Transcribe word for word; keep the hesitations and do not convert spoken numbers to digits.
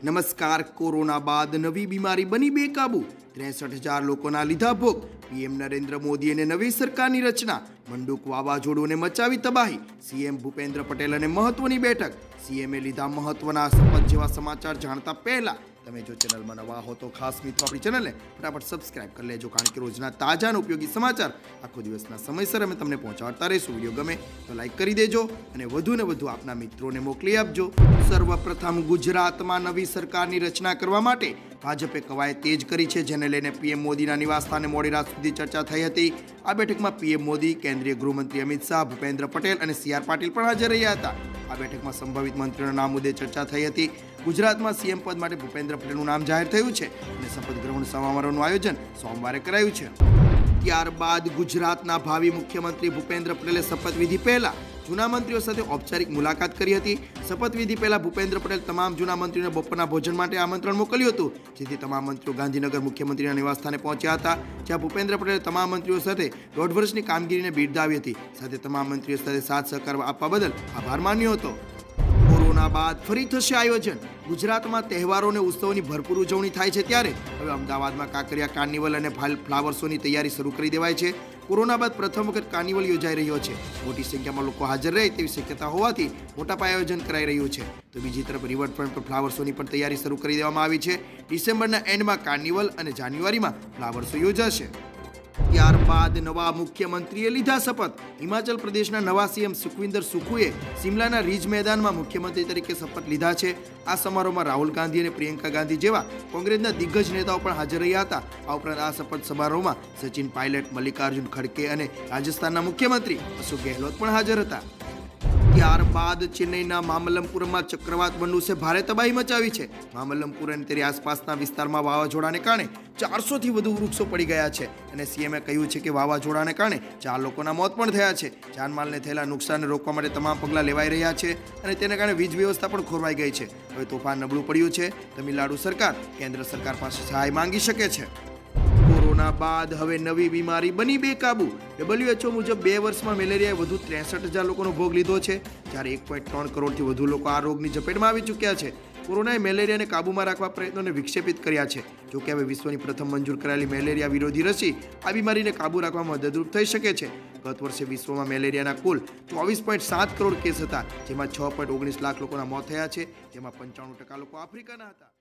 નમસ્કાર. કોરોના બાદ નવી બીમારી બની બેકાબુ. ત્રેસઠ હજાર લોકોના લીધા ભોગ. પીએમ નરેન્દ્ર મોદી અને નવી સરકારની રચના. મંડુક વાવાઝોડુંને મચાવી તબાહી. સીએમ ભૂપેન્દ્ર પટેલ અને મહત્વની બેઠક. સીએમએ લીધા મહત્વના શપથ જેવા સમાચાર જાણતા પહેલા તમે જો ચેનલમાં નવા હો તો ખાસ મિત્રો આપણી ચેનલને ફટાફટ સબસ્ક્રાઇબ કરી લેજો, કારણ કે રોજના તાજા અને ઉપયોગી સમાચાર આખો દિવસના સમયસર અમે તમને પહોંચાડતા રહીશું. વિડીયો ગમે તો લાઈક કરી દેજો અને વધુ ને વધુ આપના મિત્રોને મોકલી આપજો. સર્વપ્રથમ ગુજરાતમાં નવી સરકારની રચના કરવા માટે ભાજપે કવાયત તેજ કરી છે, જેને લઈને પીએમ મોદીના નિવાસસ્થાને મોડી રાત સુધી ચર્ચા થઈ હતી. આ બેઠકમાં પીએમ મોદી, કેન્દ્રીય ગૃહમંત્રી અમિત શાહ, ભૂપેન્દ્ર પટેલ અને સી આર પાટીલ પણ હાજર રહ્યા હતા. આ બેઠકમાં સંભવિત મંત્રીઓના નામ મુદ્દે ચર્ચા થઈ હતી. ગુજરાતમાં સીએમ પદ માટે ભૂપેન્દ્ર પટેલનું નામ જાહેર થયું છે અને શપથ ગ્રહણ સમારોહનું આયોજન સોમવારે કરાયું છે. ત્યારબાદ ગુજરાતના ભાવિ મુખ્યમંત્રી ભૂપેન્દ્ર પટેલે શપથવિધિ પહેલા જૂના મંત્રીઓ સાથે ઔપચારિક મુલાકાત કરી હતી. શપથવિધિ પહેલા ભૂપેન્દ્ર પટેલ તમામ જૂના મંત્રીઓને બપોરના ભોજન માટે આમંત્રણ મોકલ્યું હતું, જેથી તમામ મંત્રીઓ ગાંધીનગર મુખ્યમંત્રીના નિવાસસ્થાને પહોંચ્યા હતા, જ્યાં ભૂપેન્દ્ર પટેલે તમામ મંત્રીઓ સાથે દોઢ વર્ષની કામગીરીને બિરદાવી હતી. સાથે તમામ મંત્રીઓ સાથે સાથ સહકાર આપવા બદલ આભાર માન્યો હતો. કોરોના બાદ ફરી થશે આયોજન. ગુજરાતમાં તહેવારો અને ઉત્સવોની ભરપૂર ઉજવણી થાય છે, ત્યારે હવે અમદાવાદમાં કાંકરિયા કાર્નિવલ અને ફ્લાવર શોની તૈયારી શરૂ કરી દેવાય છે. કોરોના બાદ પ્રથમ વખત કાર્નિવલ યોજાઈ રહ્યો છે. મોટી સંખ્યામાં લોકો હાજર રહે તેવી શક્યતા હોવાથી મોટા પાયે આયોજન કરાઈ રહ્યું છે. તો બીજી તરફ રિવરફ્રન્ટ પર ફ્લાવર શોની પણ તૈયારી શરૂ કરી દેવામાં આવી છે. ડિસેમ્બરના એન્ડમાં કાર્નિવલ અને જાન્યુઆરીમાં ફ્લાવર શો યોજાશે. ત્યારબાદ નવા મુખ્યમંત્રીએ લીધા શપથ. હિમાચલ પ્રદેશના નવા સીએમ સુખવિન્દર સુખુએ સિમલાના રીજ મેદાનમાં મુખ્યમંત્રી તરીકે શપથ લીધા છે. આ સમારોહમાં રાહુલ ગાંધી અને પ્રિયંકા ગાંધી જેવા કોંગ્રેસના દિગ્ગજ નેતાઓ પણ હાજર રહ્યા હતા. આ ઉપરાંત આ શપથ સમારોહમાં સચિન પાયલટ, મલ્લિકાર્જુન ખડગે અને રાજસ્થાનના મુખ્યમંત્રી અશોક ગેહલોત પણ હાજર હતા. ત્યારબાદ ચેન્નઈના મામલ્લપુરમમાં ચક્રવાત વનુસે ભારે તબાહી મચાવી છે. મામલ્લપુર અને તેની આસપાસના વિસ્તારમાં વાવાઝોડાને કારણે ચારસોથી વધુ વૃક્ષો પડી ગયા છે અને સીએમએ કહ્યું છે કે વાવાઝોડાને કારણે ચાર લોકોના મોત પણ થયા છે. જાનમાલને થયેલા નુકસાનને રોકવા માટે તમામ પગલાં લેવાઈ રહ્યા છે અને તેને કારણે વીજ વ્યવસ્થા પણ ખોરવાઈ ગઈ છે. હવે તોફાન નબળું પડ્યું છે. તમિલનાડુ સરકાર કેન્દ્ર સરકાર પાસે સહાય માંગી શકે છે. કોરોના બાદ હવે નવી બીમારી બની બેકાબુ. ડબલ્યુએચઓ મુજબ બે વર્ષમાં મેલેરિયાએ વધુ ત્રેસઠ હજાર લોકોનો ભોગ લીધો છે, જ્યારે એક પોઈન્ટ ત્રણ કરોડથી વધુ લોકો આ રોગની ઝપેટમાં આવી ચૂક્યા છે. કોરોનાએ મેલેરિયાને કાબૂમાં રાખવા પ્રયત્નોને વિક્ષેપિત કર્યા છે. જોકે હવે વિશ્વની પ્રથમ મંજૂર કરાયેલી મેલેરિયા વિરોધી રસી આ બીમારીને કાબૂ રાખવામાં મદદરૂપ થઈ શકે છે. ગત વર્ષે વિશ્વમાં મેલેરિયાના કુલ ચોવીસ પોઈન્ટ સાત કરોડ કેસ હતા, જેમાં છ પોઈન્ટ ઓગણીસ લાખ લોકોના મોત થયા છે, જેમાં પંચાણું ટકા લોકો આફ્રિકાના હતા.